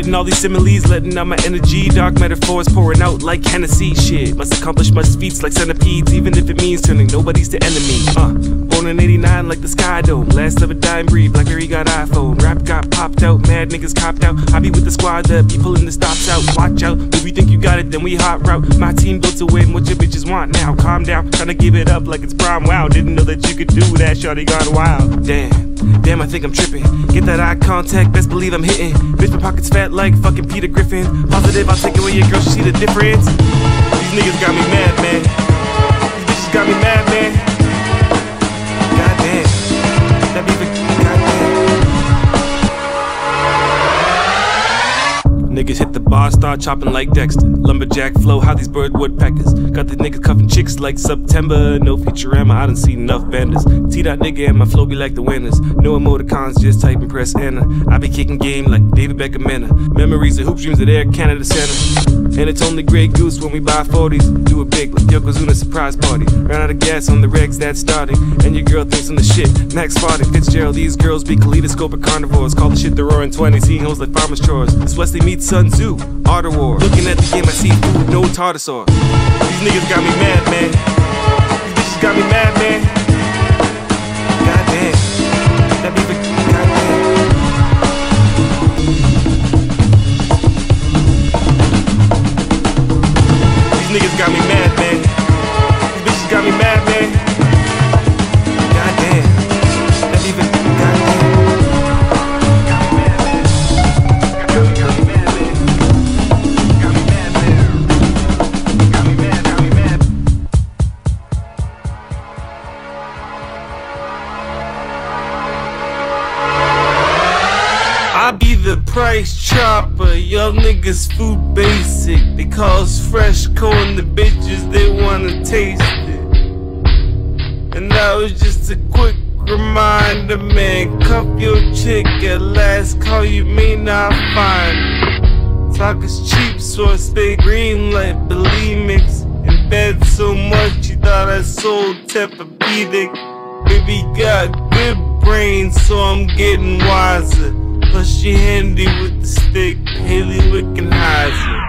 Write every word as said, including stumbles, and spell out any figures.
Using all these similes, letting out my energy. Dark metaphors pouring out like Hennessy. Shit, must accomplish much feats like centipedes, even if it means turning nobody's to enemy. Uh, born in eighty-nine like the Sky Dome. Last of a dying breed, Blackberry got iPhone. Rap got popped out, mad niggas copped out. I be with the squad that be pulling the stops out. Watch out, if we think you got it, then we hot route. My team built to win, what your bitches want now? Calm down, tryna give it up like it's prime. Wow, didn't know that you could do that, shawty gone wild. Damn, damn, I think I'm tripping. Get that eye contact, best believe I'm hitting. Bitch, my pockets fat like fucking Peter Griffin. Positive, I'll take away your girl, she see the difference. These niggas got me mad, man. These bitches got me mad, man. Goddamn, that be the goddamn. Niggas hit the bar, start chopping like Dexter. Lumberjack flow, how these bird woodpeckers. Got the niggas cuffing chicks like September. No Futurama, I done seen enough benders. T-dot nigga and my flow be like the winners. No emoticons, just type and press enter. I be kicking game like David Beckham Manor. Memories of hoop dreams at Air Canada Center. And it's only Grey Goose when we buy forties. Do it big like Yokozuna surprise party. Ran out of gas on the regs that's starting. And your girl thinks I'm the shit. Max Farting, Fitzgerald, these girls be kaleidoscopic carnivores. Call the shit the roaring twenties, seeing hoes like farmer's chores. It's Wesley meets Sun Tzu, Art of War. Looking at the game, I see food, no tartar sauce. These niggas got me mad, man. These bitches got me mad, man. Goddamn, that be the goddamn. These niggas got me mad, man. These bitches got me mad, man. Goddamn, that be the goddamn. I be the price chopper, y'all niggas food basic. They cause fresh corn, the bitches, they wanna taste it. And that was just a quick reminder, man. Cuff your chick at last call, you may not find it. Talk is cheap, so I stay green like bulimics. In bed so much, you thought I sold Tempur-Pedic. Baby got good brains, so I'm getting wiser. Plus she handy with the stick, Haley Wickenheiser.